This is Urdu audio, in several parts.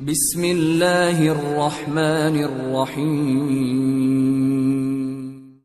بسم اللہ الرحمن الرحیم۔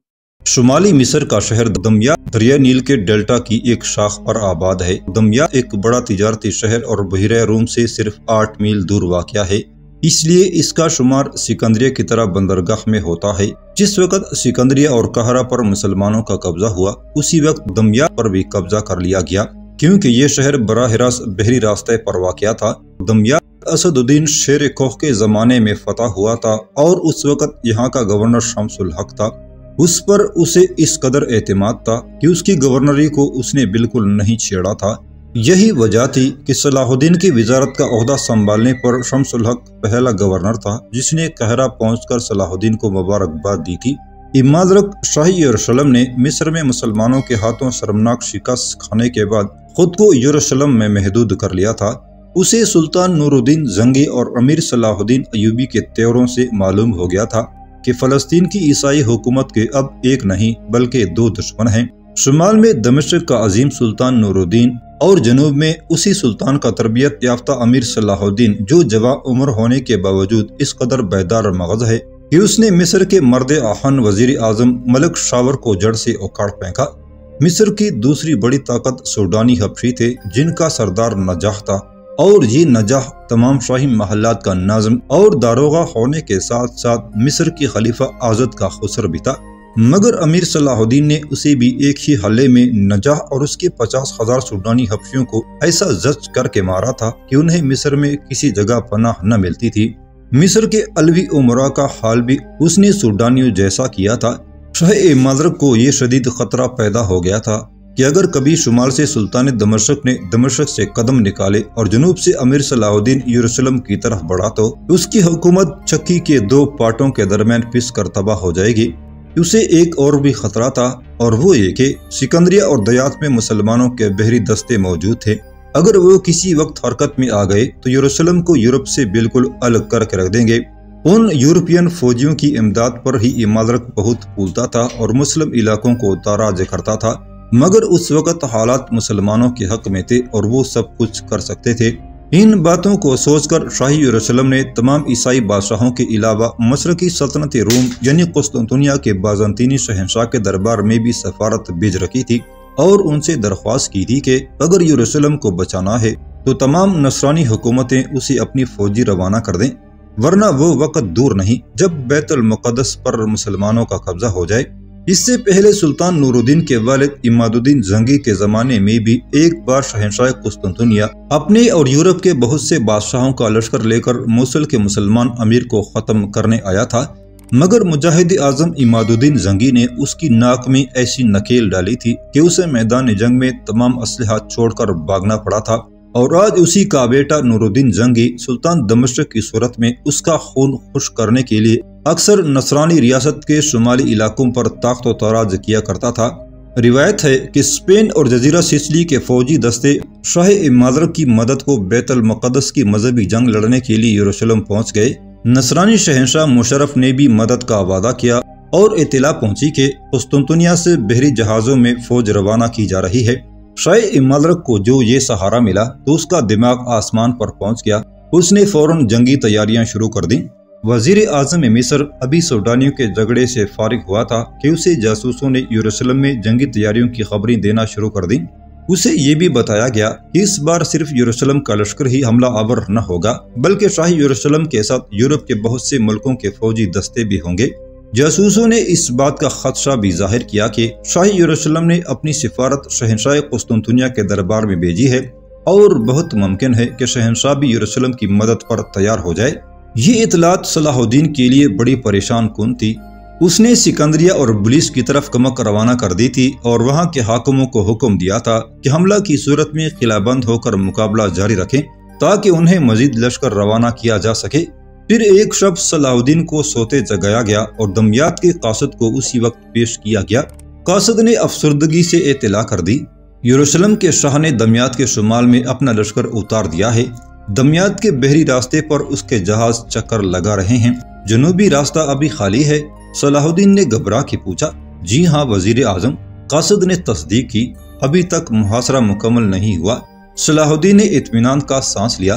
شمالی مصر کا شہر دمیا دریا نیل کے ڈیلٹا کی ایک شاخ پر آباد ہے۔ دمیا ایک بڑا تجارتی شہر اور بحیرہ روم سے صرف 8 میل دور واقع ہے، اس لیے اس کا شمار سکندریہ کی طرح بندرگاہ میں ہوتا ہے۔ جس وقت سکندریہ اور قاہرہ پر مسلمانوں کا قبضہ ہوا، اسی وقت دمیا پر بھی قبضہ کر لیا گیا، کیونکہ یہ شہر براہ راست بحری راستے پر واقع تھا۔ دمیا اسد الدین شیر کوہ کے زمانے میں فتح ہوا تھا اور اس وقت یہاں کا گورنر شمس الحق تھا۔ اس پر اسے اس قدر اعتماد تھا کہ اس کی گورنری کو اس نے بالکل نہیں چھیڑا تھا۔ یہی وجہ تھی کہ صلاح الدین کی وزارت کا عہدہ سنبھالنے پر شمس الحق پہلا گورنر تھا جس نے قاہرہ پہنچ کر صلاح الدین کو مبارکباد دی تھی۔ امام شاہی یروشلم نے مصر میں مسلمانوں کے ہاتھوں شرمناک شکست کھانے کے بعد خود کو یروشلم میں محدود کر لیا تھا۔ اسے سلطان نور الدین زنگی اور امیر صلاح الدین ایوبی کے تیوروں سے معلوم ہو گیا تھا کہ فلسطین کی عیسائی حکومت کے اب ایک نہیں بلکہ 2 دشمن ہیں۔ شمال میں دمشق کا عظیم سلطان نور الدین اور جنوب میں اسی سلطان کا تربیت یافتہ امیر صلاح الدین، جو جوان عمر ہونے کے باوجود اس قدر بیدار مغز ہے کہ اس نے مصر کے مرد آہن وزیر اعظم ملک شاور کو جڑ سے اکھاڑ پھینکا۔ مصر کی دوسری بڑی طاقت سوڈانی حبشی تھے جن کا سردار نجاح تھا، اور یہ نجاح تمام شاہی محلات کا ناظم اور داروغہ ہونے کے ساتھ ساتھ مصر کی خلیفہ آزد کا خسر بھی تھا۔ مگر امیر صلاح الدین نے اسے بھی ایک ہی حملے میں نجاح اور اس کے 50,000 سوڈانی حبشیوں کو ایسا زچ کر کے مارا تھا کہ انہیں مصر میں کسی جگہ پناہ نہ ملتی تھی۔ مصر کے علوی امراء کا حال بھی اس نے سوڈانیوں جیسا کیا تھا۔ شاہ امام کو یہ شدید خطرہ پیدا ہو گیا تھا کہ اگر کبھی شمال سے سلطان دمشق نے دمشق سے قدم نکالے اور جنوب سے امیر صلاح الدین یروشلم کی طرف بڑھا تو اس کی حکومت چکی کے 2 پارٹوں کے درمیان پس کر تباہ ہو جائے گی۔ اسے ایک اور بھی خطرہ تھا، اور وہ یہ کہ سکندریہ اور دیات میں مسلمانوں کے بحری دستے موجود تھے۔ اگر وہ کسی وقت حرکت میں آ گئے تو یروشلم کو یورپ سے بالکل الگ کر کے رکھ دیں گے۔ ان یورپین فوجیوں کی امداد پر ہی امام بہت پھولتا تھا اور مسلم علاقوں کو تاراج کرتا تھا، مگر اس وقت حالات مسلمانوں کے حق میں تھے اور وہ سب کچھ کر سکتے تھے۔ ان باتوں کو سوچ کر شاہی یروشلم نے تمام عیسائی بادشاہوں کے علاوہ مشرقی سلطنت روم یعنی قسطنطنیہ کے بازنطینی شہنشاہ کے دربار میں بھی سفارت بھیج رکھی تھی اور ان سے درخواست کی تھی کہ اگر یروشلم کو بچانا ہے تو تمام نصرانی حکومتیں اسے اپنی فوجی روانہ کر دیں، ورنہ وہ وقت دور نہیں جب بیت المقدس پر مسلمانوں کا قبضہ ہو جائے۔ اس سے پہلے سلطان نور الدین کے والد عماد الدین زنگی کے زمانے میں بھی ایک بار شہنشاہ قسطنطنیہ اپنے اور یورپ کے بہت سے بادشاہوں کا لشکر لے کر موصل کے مسلمان امیر کو ختم کرنے آیا تھا، مگر مجاہد اعظم عماد الدین زنگی نے اس کی ناک میں ایسی نکیل ڈالی تھی کہ اسے میدان جنگ میں تمام اسلحہ چھوڑ کر بھاگنا پڑا تھا، اور آج اسی کا بیٹا نور الدین زنگی سلطان دمشق کی صورت میں اس کا خون خشک کرنے کے لیے اکثر نصرانی ریاست کے شمالی علاقوں پر طاقت و تاراج کیا کرتا تھا۔ روایت ہے کہ اسپین اور جزیرہ سسلی کے فوجی دستے شاہ امام کی مدد کو بیت المقدس کی مذہبی جنگ لڑنے کے لیے یروشلم پہنچ گئے۔ نصرانی شہنشاہ مشرف نے بھی مدد کا وعدہ کیا اور اطلاع پہنچی کہ قسطنطنیہ سے بحری جہازوں میں فوج روانہ کی جا رہی ہے۔ شاہ امام کو جو یہ سہارا ملا تو اس کا دماغ آسمان پر پہنچ گیا۔ اس نے فوراً جنگی تیاریاں شروع کر دیں۔ وزیر اعظم مصر ابھی سوڈانیوں کے جھگڑے سے فارغ ہوا تھا کہ اسے جاسوسوں نے یروشلم میں جنگی تیاریوں کی خبریں دینا شروع کر دیں۔ اسے یہ بھی بتایا گیا کہ اس بار صرف یروشلم کا لشکر ہی حملہ آور نہ ہوگا بلکہ شاہی یروشلم کے ساتھ یورپ کے بہت سے ملکوں کے فوجی دستے بھی ہوں گے۔ جاسوسوں نے اس بات کا خدشہ بھی ظاہر کیا کہ شاہی یروشلم نے اپنی سفارت شہنشاہ قسطنطنیہ کے دربار میں بھیجی ہے اور بہت ممکن ہے کہ شہنشاہ بھی یروشلم کی مدد پر تیار ہو جائے۔ یہ اطلاعات صلاح الدین کے لیے بڑی پریشان کن تھی۔ اس نے سکندریہ اور بلیس کی طرف کمک روانہ کر دی تھی اور وہاں کے حاکموں کو حکم دیا تھا کہ حملہ کی صورت میں قلعہ بند ہو کر مقابلہ جاری رکھیں تاکہ انہیں مزید لشکر روانہ کیا جا سکے۔ پھر ایک شب صلاح الدین کو سوتے جگایا گیا اور دمیات کے قاصد کو اسی وقت پیش کیا گیا۔ قاصد نے افسردگی سے اطلاع کر دی یروشلم کے شاہ نے دمیات کے شمال میں اپنا لشکر اتار دیا ہے۔ دمیات کے بحری راستے پر اس کے جہاز چکر لگا رہے ہیں، جنوبی راستہ ابھی خالی ہے۔ صلاح الدین نے گھبرا کے پوچھا، جی ہاں وزیر اعظم۔ قاصد نے تصدیق کی، ابھی تک محاصرہ مکمل نہیں ہوا۔ صلاح الدین نے اطمینان کا سانس لیا۔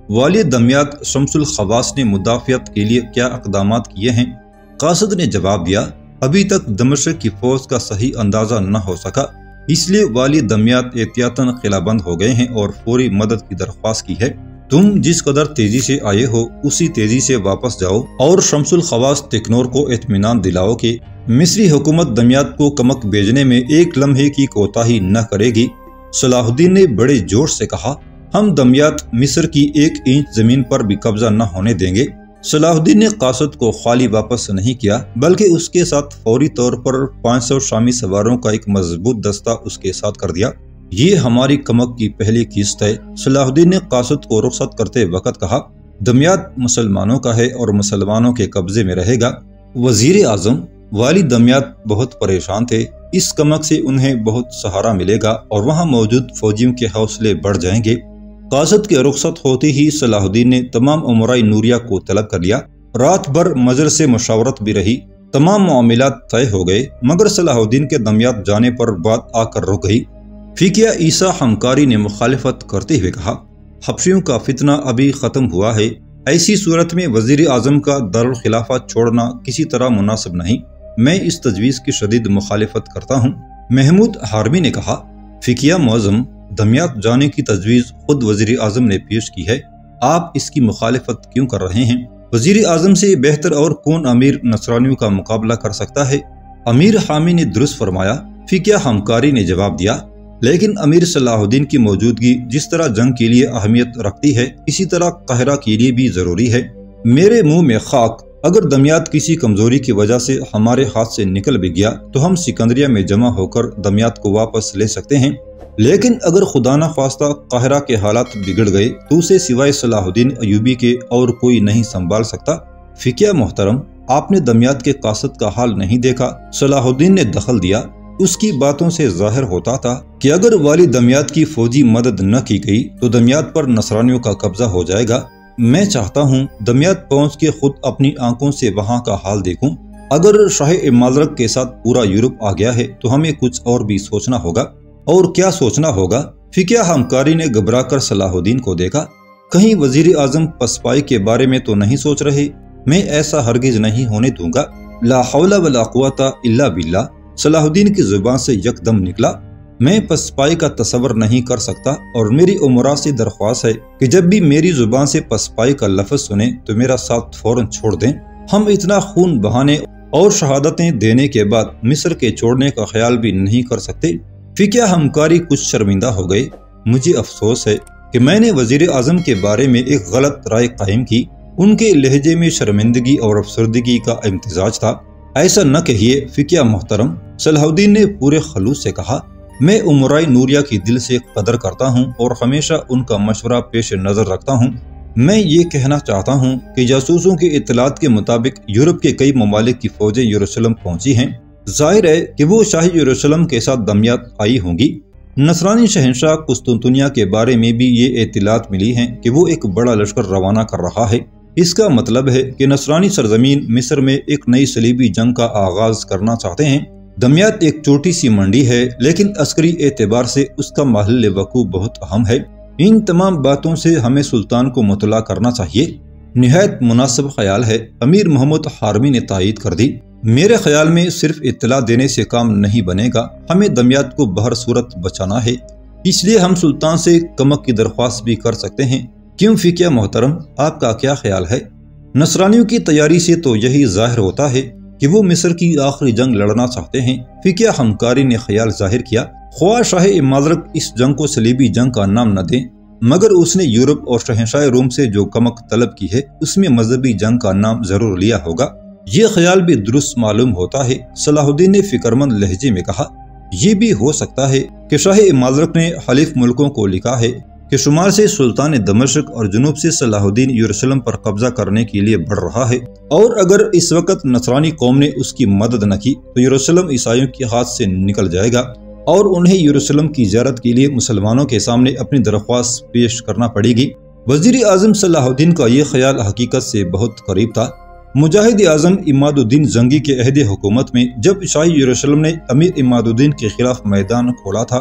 والی دمیات شمس الخواص نے مدافعت کے لیے کیا اقدامات کیے ہیں؟ قاصد نے جواب دیا، ابھی تک دمشق کی فوج کا صحیح اندازہ نہ ہو سکا، اس لیے والی دمیات احتیاطاً قلعہ بند ہو گئے ہیں اور فوری مدد کی درخواست کی ہے۔ تم جس قدر تیزی سے آئے ہو اسی تیزی سے واپس جاؤ اور شمس الخواص تکنور کو اطمینان دلاؤ کہ مصری حکومت دمیات کو کمک بھیجنے میں ایک لمحے کی کوتاہی نہ کرے گی۔ صلاح الدین نے بڑے جوش سے کہا، ہم دمیات مصر کی 1 انچ زمین پر بھی قبضہ نہ ہونے دیں گے۔ صلاح الدین نے قاصد کو خالی واپس نہیں کیا بلکہ اس کے ساتھ فوری طور پر 500 شامی سواروں کا ایک مضبوط دستہ اس کے ساتھ کر دیا۔ یہ ہماری کمک کی پہلی قسط ہے۔ صلاح الدین نے قاصد کو رخصت کرتے وقت کہا، دمیات مسلمانوں کا ہے اور مسلمانوں کے قبضے میں رہے گا۔ وزیر اعظم والی دمیات بہت پریشان تھے، اس کمک سے انہیں بہت سہارا ملے گا اور وہاں موجود فوجیوں کے حوصلے بڑھ جائیں گے۔ قاصد کے رخصت ہوتے ہی صلاح الدین نے تمام امراء نوریہ کو طلب کر لیا۔ رات بھر مجلس سے مشاورت بھی رہی، تمام معاملات طے ہو گئے، مگر صلاح الدین کے دمیات جانے پر بات آ کر رک گئی۔ فقیہ عیسیٰ حمکاری نے مخالفت کرتے ہوئے کہا، حبشیوں کا فتنہ ابھی ختم ہوا ہے، ایسی صورت میں وزیر اعظم کا دارالخلافہ چھوڑنا کسی طرح مناسب نہیں، میں اس تجویز کی شدید مخالفت کرتا ہوں۔ محمود حارمی نے کہا، فقیہ معظم، دمیات جانے کی تجویز خود وزیر اعظم نے پیش کی ہے، آپ اس کی مخالفت کیوں کر رہے ہیں؟ وزیر اعظم سے بہتر اور کون امیر نصرانیوں کا مقابلہ کر سکتا ہے؟ امیر حامی نے درست فرمایا۔ فقیہ حمکاری نے جواب دیا، لیکن امیر صلاح الدین کی موجودگی جس طرح جنگ کے لیے اہمیت رکھتی ہے اسی طرح قاہرہ کے لیے بھی ضروری ہے۔ میرے منہ میں خاک، اگر دمیات کسی کمزوری کی وجہ سے ہمارے ہاتھ سے نکل بھی گیا تو ہم سکندریہ میں جمع ہو کر دمیات کو واپس لے سکتے ہیں، لیکن اگر خدا نہ خواستہ قاہرہ کے حالات بگڑ گئے تو اسے سوائے صلاح الدین ایوبی کے اور کوئی نہیں سنبھال سکتا۔ فقیہ محترم، آپ نے دمیات کے قاصد کا حال نہیں دیکھا؟ صلاح الدین نے دخل دیا۔ اس کی باتوں سے ظاہر ہوتا تھا کہ اگر والی دمیات کی فوجی مدد نہ کی گئی تو دمیات پر نصرانیوں کا قبضہ ہو جائے گا۔ میں چاہتا ہوں دمیات پہنچ کے خود اپنی آنکھوں سے وہاں کا حال دیکھوں۔ اگر شاہ امالرک کے ساتھ پورا یورپ آ گیا ہے تو ہمیں کچھ اور بھی سوچنا ہوگا۔ اور کیا سوچنا ہوگا؟ فقیہ حمکاری نے گھبرا کر صلاح الدین کو دیکھا، کہیں وزیر اعظم پسپائی کے بارے میں تو نہیں سوچ رہے؟ میں ایسا ہرگز نہیں ہونے دوں گا۔ لا حول ولا قوت الا باللہ، صلاح الدین کی زبان سے یکدم نکلا۔ میں پسپائی کا تصور نہیں کر سکتا اور میری امراء سے درخواست ہے کہ جب بھی میری زبان سے پسپائی کا لفظ سنیں تو میرا ساتھ فوراً چھوڑ دیں۔ ہم اتنا خون بہانے اور شہادتیں دینے کے بعد مصر کے چھوڑنے کا خیال بھی نہیں کر سکتے۔ فقیہ حمکاری کچھ شرمندہ ہو گئے۔ مجھے افسوس ہے کہ میں نے وزیر اعظم کے بارے میں ایک غلط رائے قائم کی۔ ان کے لہجے میں شرمندگی اور افسردگی کا امتزاج تھا۔ ایسا نہ کہیے فقیہ محترم، صلاح الدین نے پورے خلوص سے کہا، میں امراء نوریہ کی دل سے قدر کرتا ہوں اور ہمیشہ ان کا مشورہ پیش نظر رکھتا ہوں۔ میں یہ کہنا چاہتا ہوں کہ جاسوسوں کے اطلاعات کے مطابق یورپ کے کئی ممالک کی فوجیں یروشلم پہنچی ہیں۔ ظاہر ہے کہ وہ شاہی یروشلم کے ساتھ دمیات آئی ہوں گی۔ نصرانی شہنشاہ قسطنطنیہ کے بارے میں بھی یہ اطلاعات ملی ہیں کہ وہ ایک بڑا لشکر روانہ کر رہا ہے۔ اس کا مطلب ہے کہ نصرانی سرزمین مصر میں ایک نئی صلیبی جنگ کا آغاز کرنا چاہتے ہیں۔ دمیات ایک چھوٹی سی منڈی ہے لیکن عسکری اعتبار سے اس کا محل وقوع بہت اہم ہے۔ ان تمام باتوں سے ہمیں سلطان کو مطلع کرنا چاہیے۔ نہایت مناسب خیال ہے، امیر محمد حارمی نے تائید کر دی۔ میرے خیال میں صرف اطلاع دینے سے کام نہیں بنے گا، ہمیں دمیات کو بہر صورت بچانا ہے، اس لیے ہم سلطان سے کمک کی درخواست بھی کر سکتے ہیں۔ کیوں فقیہ محترم، آپ کا کیا خیال ہے؟ نصرانیوں کی تیاری سے تو یہی ظاہر ہوتا ہے کہ وہ مصر کی آخری جنگ لڑنا چاہتے ہیں۔ فقیہ حمکاری نے خیال ظاہر کیا، خواہ شاہ امالرک اس جنگ کو صلیبی جنگ کا نام نہ دیں، مگر اس نے یورپ اور شہنشاہ روم سے جو کمک طلب کی ہے اس میں مذہبی جنگ کا نام ضرور لیا ہوگا۔ یہ خیال بھی درست معلوم ہوتا ہے، صلاح الدین نے فکرمند لہجے میں کہا۔ یہ بھی ہو سکتا ہے کہ شاہ امالرک نے حلیف ملکوں کو لکھا ہے کہ شمال سے سلطان دمشق اور جنوب سے صلاح الدین یروشلم پر قبضہ کرنے کے لیے بڑھ رہا ہے، اور اگر اس وقت نصرانی قوم نے اس کی مدد نہ کی تو یروشلم عیسائیوں کے ہاتھ سے نکل جائے گا اور انہیں یروشلم کی زیارت کے لیے مسلمانوں کے سامنے اپنی درخواست پیش کرنا پڑے گی۔ وزیر اعظم صلاح الدین کا یہ خیال حقیقت سے بہت قریب تھا۔ مجاہد اعظم عماد الدین زنگی کے عہد حکومت میں جب شاہی یروشلم نے امیر عماد الدین کے خلاف میدان کھولا تھا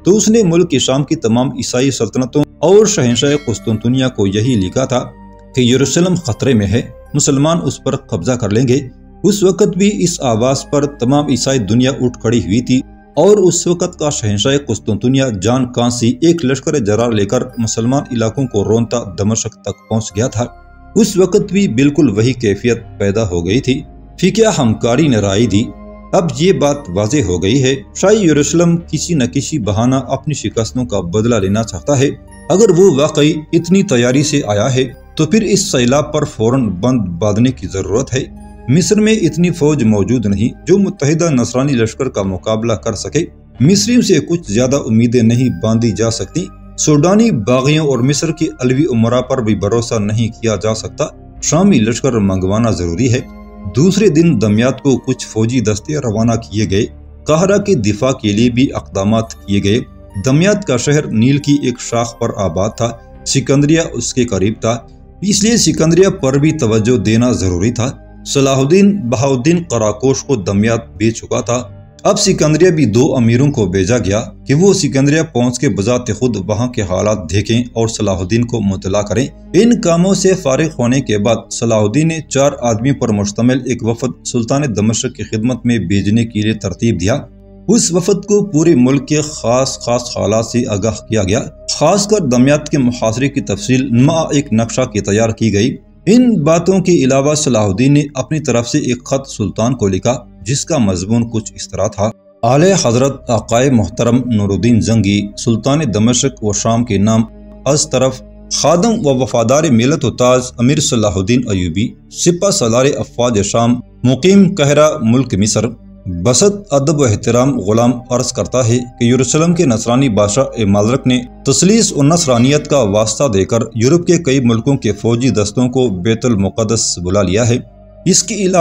تو اس نے ملک کی شام کی تمام عیسائی سلطنتوں اور شہنشاہ قسطنطنیہ کو یہی لکھا تھا کہ یروشلم خطرے میں ہے، مسلمان اس پر قبضہ کر لیں گے۔ اس وقت بھی اس آواز پر تمام عیسائی دنیا اٹھ کھڑی ہوئی تھی، اور اس وقت کا شہنشاہ قسطنطنیہ جان کانسی ایک لشکر جرار لے کر مسلمان علاقوں کو رونتا دمشق تک پہنچ گیا تھا۔ اس وقت بھی بالکل وہی کیفیت پیدا ہو گئی تھی۔ پھر کیا ہمکاری نے رائے دی؟ اب یہ بات واضح ہو گئی ہے، شاہی یروشلم کسی نہ کسی بہانہ اپنی شکستوں کا بدلہ لینا چاہتا ہے۔ اگر وہ واقعی اتنی تیاری سے آیا ہے تو پھر اس سیلاب پر فوراً بند باندھنے کی ضرورت ہے۔ مصر میں اتنی فوج موجود نہیں جو متحدہ نصرانی لشکر کا مقابلہ کر سکے۔ مصریوں سے کچھ زیادہ امیدیں نہیں باندھی جا سکتی۔ سوڈانی باغیوں اور مصر کی علوی امراء پر بھی بھروسہ نہیں کیا جا سکتا۔ شامی لشکر منگوانا ضروری ہے۔ دوسرے دن دمیات کو کچھ فوجی دستے روانہ کیے گئے۔ قاہرہ کے دفاع کے لیے بھی اقدامات کیے گئے۔ دمیات کا شہر نیل کی ایک شاخ پر آباد تھا، سکندریہ اس کے قریب تھا، اس لیے سکندریہ پر بھی توجہ دینا ضروری تھا۔ صلاح الدین بہاؤالدین قراقوش کو دمیات بھیج چکا تھا۔ اب سکندریہ بھی 2 امیروں کو بھیجا گیا کہ وہ سکندریہ پہنچ کے بذات خود وہاں کے حالات دیکھیں اور صلاح الدین کو مطلع کریں۔ ان کاموں سے فارغ ہونے کے بعد صلاح الدین نے 4 آدمیوں پر مشتمل ایک وفد سلطان دمشق کی خدمت میں بھیجنے کے لیے ترتیب دیا۔ اس وفد کو پورے ملک کے خاص حالات سے آگاہ کیا گیا، خاص کر دمیات کے محاصرے کی تفصیل نما ایک نقشہ کی تیار کی گئی۔ ان باتوں کے علاوہ صلاح الدین نے اپنی طرف سے ایک خط سلطان کو لکھا جس کا مضمون کچھ اس طرح تھا: اعلی حضرت آقائے محترم نور الدین زنگی سلطان دمشق و شام کے نام از طرف خادم و وفادار ملت و تاج امیر صلاح الدین ایوبی سپہ سالار افواج شام مقیم قاہرہ ملک مصر بسط ادب و احترام غلام عرض کرتا ہے کہ یروشلم کے نصرانی بادشاہ امالرک نے تثلیث و نصرانیت کا واسطہ دے کر یورپ کے کئی ملکوں کے فوجی دستوں کو بیت المقدس بلا لیا ہے۔ اس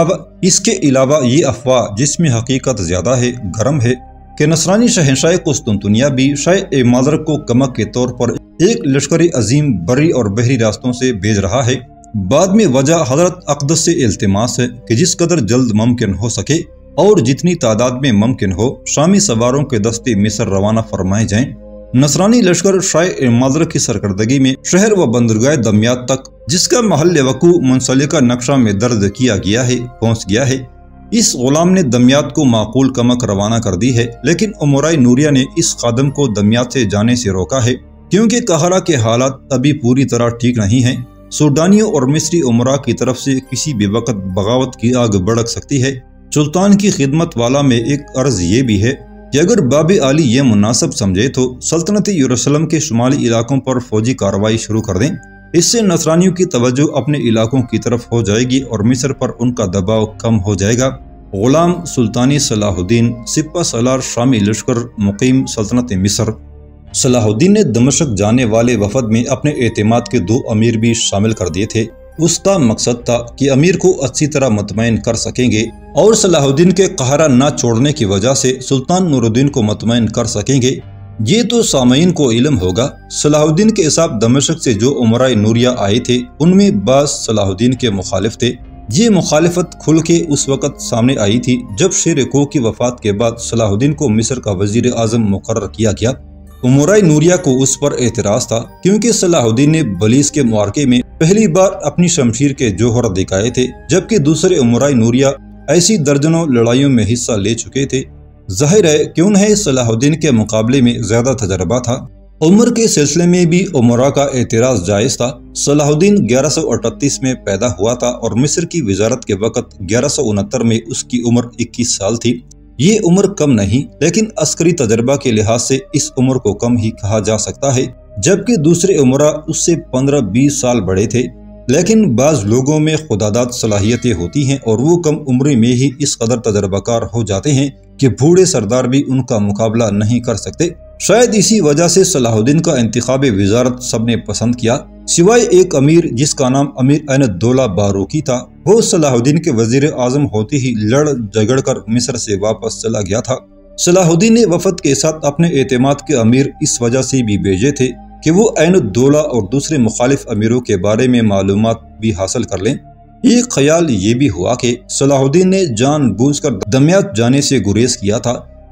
کے علاوہ یہ افواہ جس میں حقیقت زیادہ ہے گرم ہے کہ نصرانی شہنشاہ قسطنطنیہ بھی شاہ امالرک کو کمک کے طور پر ایک لشکر عظیم بری اور بحری راستوں سے بھیج رہا ہے۔ بعد میں وجہ حضرت اقدس سے التماس ہے کہ جس قدر جلد ممکن ہو سکے اور جتنی تعداد میں ممکن ہو شامی سواروں کے دستے مصر روانہ فرمائے جائیں۔ نصرانی لشکر شاہ امالرک کی سرکردگی میں شہر و بندرگاہ دمیات تک، جس کا محل وقوع منسلکہ نقشہ میں درج کیا گیا ہے، پہنچ گیا ہے۔ اس غلام نے دمیات کو معقول کمک روانہ کر دی ہے، لیکن امراء نوریہ نے اس خادم کو دمیات سے جانے سے روکا ہے کیونکہ قاہرہ کے حالات ابھی پوری طرح ٹھیک نہیں ہیں۔ سوڈانیوں اور مصری امراء کی طرف سے کسی بھی وقت بغاوت کی آگ بھڑک سکتی ہے۔ سلطان کی خدمت والا میں ایک عرض یہ بھی ہے کہ اگر باب عالی یہ مناسب سمجھے تو سلطنت یروشلم کے شمالی علاقوں پر فوجی کارروائی شروع کر دیں۔ اس سے نصرانیوں کی توجہ اپنے علاقوں کی طرف ہو جائے گی اور مصر پر ان کا دباؤ کم ہو جائے گا۔ غلام سلطانی صلاح الدین سپہ سالار شامی لشکر مقیم سلطنت مصر۔ صلاح الدین نے دمشق جانے والے وفد میں اپنے اعتماد کے 2 امیر بھی شامل کر دیے تھے۔ اس کا مقصد تھا کہ امیر کو اچھی طرح مطمئن کر سکیں گے اور صلاح الدین کے قاہرہ نہ چھوڑنے کی وجہ سے سلطان نور الدین کو مطمئن کر سکیں گے۔ یہ تو سامعین کو علم ہوگا۔ صلاح الدین کے حساب دمشق سے جو امراء نوریہ آئے تھے ان میں بعض صلاح الدین کے مخالف تھے۔ یہ مخالفت کھل کے اس وقت سامنے آئی تھی جب شیر کوہ کی وفات کے بعد صلاح الدین کو مصر کا وزیر اعظم مقرر کیا گیا۔ امراء نوریہ کو اس پر اعتراض تھا کیونکہ صلاح الدین نے بلیس کے معرکے میں پہلی بار اپنی شمشیر کے جوہر دکھائے تھے، جبکہ دوسرے امراء نوریہ ایسی درجنوں لڑائیوں میں حصہ لے چکے تھے۔ ظاہر ہے کہ انہیں صلاح الدین کے مقابلے میں زیادہ تجربہ تھا۔ عمر کے سلسلے میں بھی امراء کا اعتراض جائز تھا۔ صلاح الدین 1138 میں پیدا ہوا تھا اور مصر کی وزارت کے وقت 1169 میں اس کی عمر 21 سال تھی۔ یہ عمر کم نہیں، لیکن عسکری تجربہ کے لحاظ سے اس عمر کو کم ہی کہا جا سکتا ہے، جبکہ دوسرے امراء اس سے 15-20 سال بڑے تھے۔ لیکن بعض لوگوں میں خداداد صلاحیتیں ہوتی ہیں اور وہ کم عمری میں ہی اس قدر تجربہ کار ہو جاتے ہیں کہ بوڑھے سردار بھی ان کا مقابلہ نہیں کر سکتے۔ شاید اسی وجہ سے صلاح الدین کا انتخاب وزارت سب نے پسند کیا، سوائے ایک امیر جس کا نام امیر عین الدولہ باروکی تھا۔ وہ صلاح الدین کے وزیر اعظم ہوتے ہی لڑ جگڑ کر مصر سے واپس چلا گیا تھا۔ صلاح الدین نے وفد کے ساتھ اپنے اعتماد کے امیر اس وجہ سے بھی بھیجے تھے کہ وہ عین الدولہ اور دوسرے مخالف امیروں کے بارے میں معلومات بھی حاصل کر لیں۔ ایک خیال یہ بھی ہوا کہ صلاح الدین نے جان بوجھ کر دمیات جانے سے گریز کیا تھا۔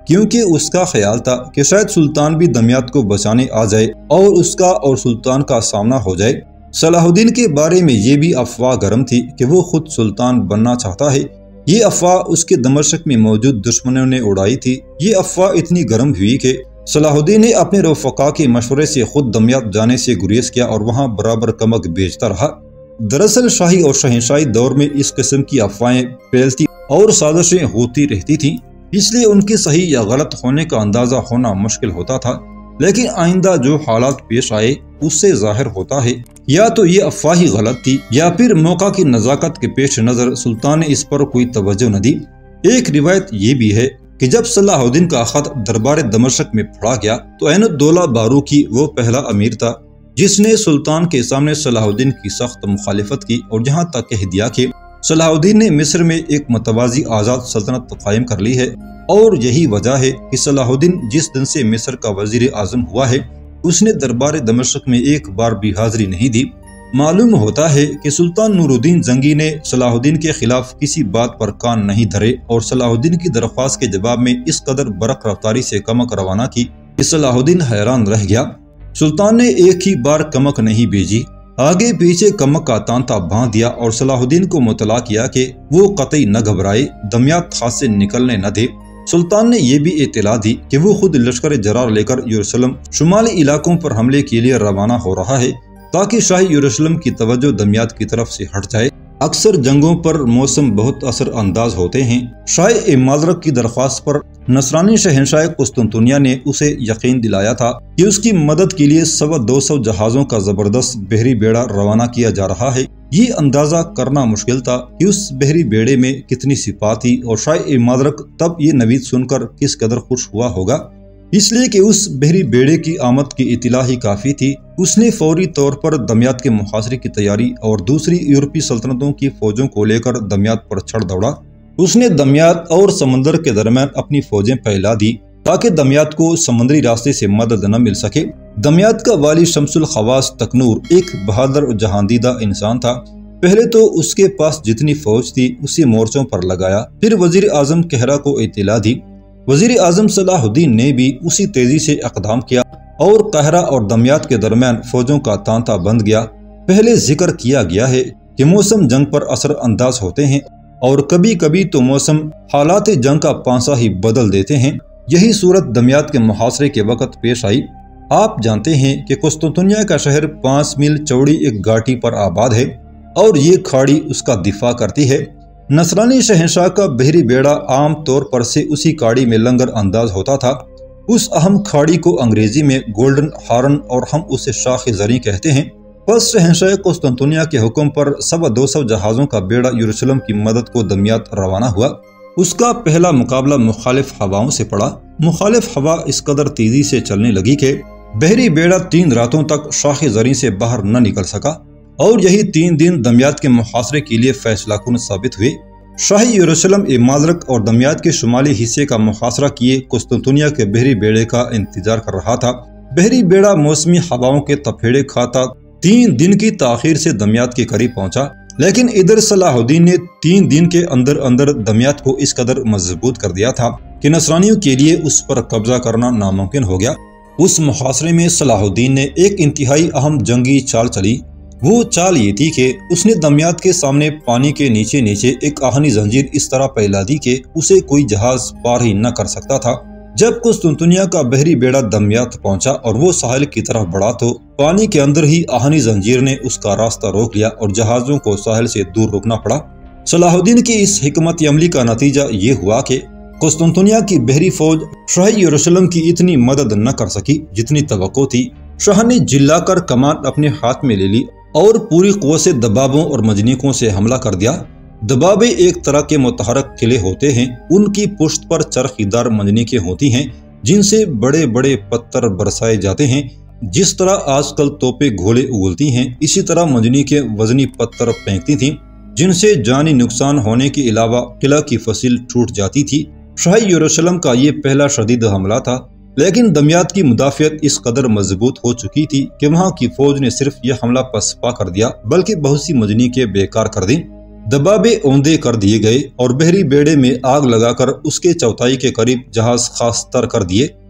کیونکہ اس کا خیال تھا کہ شاید سلطان بھی دمیات کو بچانے آ جائے اور اس کا اور سلطان کا سامنا ہو جائے۔ صلاح الدین کے بارے میں یہ بھی افواہ گرم تھی کہ وہ خود سلطان بننا چاہتا ہے۔ یہ افواہ اس کے دمشق میں موجود دشمنوں نے اڑائی تھی۔ یہ افواہ اتنی گرم ہوئی کہ صلاح الدین نے اپنے رفقا کے مشورے سے خود دمیات جانے سے گریز کیا اور وہاں برابر کمک بیچتا رہا۔ دراصل شاہی اور شہنشاہی دور میں اس قسم کی افواہیں پھیلتی اور سازشیں ہوتی رہتی تھیں، اس لیے ان کی صحیح یا غلط ہونے کا اندازہ ہونا مشکل ہوتا تھا۔ لیکن آئندہ جو حالات پیش آئے اس سے ظاہر ہوتا ہے یا تو یہ افواہی غلط تھی یا پھر موقع کی نزاکت کے پیش نظر سلطان نے اس پر کوئی توجہ نہ دی۔ ایک روایت یہ بھی ہے کہ جب صلاح الدین کا خط دربار دمشق میں پڑھا گیا تو عین الدولہ باروکی وہ پہلا امیر تھا جس نے سلطان کے سامنے صلاح الدین کی سخت مخالفت کی اور جہاں تک کہہ دیا کہ صلاح الدین نے مصر میں ایک متوازی آزاد سلطنت قائم کر لی ہے، اور یہی وجہ ہے کہ صلاح الدین جس دن سے مصر کا وزیر اعظم ہوا ہے اس نے دربار دمشق میں ایک بار بھی حاضری نہیں دی۔ معلوم ہوتا ہے کہ سلطان نور الدین زنگی نے صلاح الدین کے خلاف کسی بات پر کان نہیں دھرے اور صلاح الدین کی درخواست کے جواب میں اس قدر برق رفتاری سے کمک روانہ کی کہ صلاح الدین حیران رہ گیا۔ سلطان نے ایک ہی بار کمک نہیں بھیجی، آگے پیچھے کمک کا تانتا باندھ دیا اور صلاح الدین کو مطلع کیا کہ وہ قطعی نہ گھبرائے، دمیات ہاتھ سے نکلنے نہ دے۔ سلطان نے یہ بھی اطلاع دی کہ وہ خود لشکر جرار لے کر یروشلم شمالی علاقوں پر حملے کے لیے روانہ ہو رہا ہے تاکہ شاہی یروشلم کی توجہ دمیات کی طرف سے ہٹ جائے۔ اکثر جنگوں پر موسم بہت اثر انداز ہوتے ہیں۔ شاہ مازرک کی درخواست پر نصرانی شہنشاہ قسطنطنیہ نے اسے یقین دلایا تھا کہ اس کی مدد کے لیے 200 جہازوں کا زبردست بحری بیڑا روانہ کیا جا رہا ہے۔ یہ اندازہ کرنا مشکل تھا کہ اس بحری بیڑے میں کتنی سپاہ تھی اور شاہ مازرک تب یہ نوید سن کر کس قدر خوش ہوا ہوگا، اس لیے کہ اس بحری بیڑے کی آمد کی اطلاع ہی کافی تھی۔ اس نے فوری طور پر دمیات کے محاصرے کی تیاری اور دوسری یورپی سلطنتوں کی فوجوں کو لے کر دمیات پر چڑھ دوڑا۔ اس نے دمیات اور سمندر کے درمیان اپنی فوجیں پھیلا دی تاکہ دمیات کو سمندری راستے سے مدد نہ مل سکے۔ دمیات کا والی شمس الخواص تکنور ایک بہادر اور جہاندیدہ انسان تھا۔ پہلے تو اس کے پاس جتنی فوج تھی اسی مورچوں پر لگایا، پھر وزیر اعظم کہرا کو اطلاع دی۔ وزیر اعظم صلاح الدین نے بھی اسی تیزی سے اقدام کیا اور قاہرہ اور دمیات کے درمیان فوجوں کا تانتا بند گیا۔ پہلے ذکر کیا گیا ہے کہ موسم جنگ پر اثر انداز ہوتے ہیں اور کبھی کبھی تو موسم حالات جنگ کا پانسا ہی بدل دیتے ہیں۔ یہی صورت دمیات کے محاصرے کے وقت پیش آئی۔ آپ جانتے ہیں کہ قسطنطنیہ کا شہر 5 میل چوڑی ایک گھاٹی پر آباد ہے اور یہ کھاڑی اس کا دفاع کرتی ہے۔ نصرانی شہنشاہ کا بحری بیڑا عام طور پر سے اسی کھاڑی میں لنگر انداز ہوتا تھا۔ اس اہم کھاڑی کو انگریزی میں گولڈن ہارن اور ہم اسے شاخ زریں کہتے ہیں۔ پس شہنشاہ قسطنطنیہ کے حکم پر 200 جہازوں کا بیڑا یروشلم کی مدد کو دمیات روانہ ہوا۔ اس کا پہلا مقابلہ مخالف ہواؤں سے پڑا۔ مخالف ہوا اس قدر تیزی سے چلنے لگی کہ بحری بیڑا 3 راتوں تک شاخ زریں سے باہر نہ نکل سکا اور یہی 3 دن دمیات کے محاصرے کے لیے فیصلہ کن ثابت ہوئے۔ شاہی یروشلم مازرک اور دمیات کے شمالی حصے کا محاصرہ کیے قسطنطنیہ کے بحری بیڑے کا انتظار کر رہا تھا۔ بحری بیڑا موسمی ہواؤں کے تپھیڑے کھاتا 3 دن کی تاخیر سے دمیات کے قریب پہنچا، لیکن ادھر صلاح الدین نے 3 دن کے اندر اندر دمیات کو اس قدر مضبوط کر دیا تھا کہ نصرانیوں کے لیے اس پر قبضہ کرنا ناممکن ہو گیا۔ اس محاصرے میں صلاح الدین نے ایک انتہائی اہم جنگی چال چلی۔ وہ چال یہ تھی کہ اس نے دمیات کے سامنے پانی کے نیچے نیچے ایک آہنی زنجیر اس طرح پھیلا دی کہ اسے کوئی جہاز پار ہی نہ کر سکتا تھا۔ جب قسطنطنیہ کا بحری بیڑا دمیات پہنچا اور وہ ساحل کی طرف بڑھا تو پانی کے اندر ہی آہنی زنجیر نے اس کا راستہ روک لیا اور جہازوں کو ساحل سے دور روکنا پڑا۔ صلاح الدین کی اس حکمت عملی کا نتیجہ یہ ہوا کہ قسطنطنیہ کی بحری فوج شاہی یروشلم کی اتنی مدد نہ کر سکی جتنی توقع تھی۔ شاہ نے جلا کر کمان اپنے ہاتھ میں لے لی اور پوری قوت سے دبابوں اور منجنیقوں سے حملہ کر دیا۔ دبابے ایک طرح کے متحرک قلعے ہوتے ہیں، ان کی پشت پر چرخی دار منجنیقیں ہوتی ہیں جن سے بڑے بڑے پتھر برسائے جاتے ہیں۔ جس طرح آج کل توپیں گھوڑے اگلتی ہیں، اسی طرح منجنیقیں وزنی پتھر پھینکتی تھیں جن سے جانی نقصان ہونے کے علاوہ قلعہ کی فصیل ٹوٹ جاتی تھی۔ شاہی یروشلم کا یہ پہلا شدید حملہ تھا، لیکن دمیات کی مدافعت اس قدر مضبوط ہو چکی تھی کہ وہاں کی فوج نے صرف یہ حملہ پسپا کر دیا بلکہ بہت سی منجنیقیں بیکار کر دیں۔ दबाबे औंधे कर दिए गए और बहरी बेड़े में आग लगाकर उसके चौथाई के करीब जहाज खास तर कर दिए।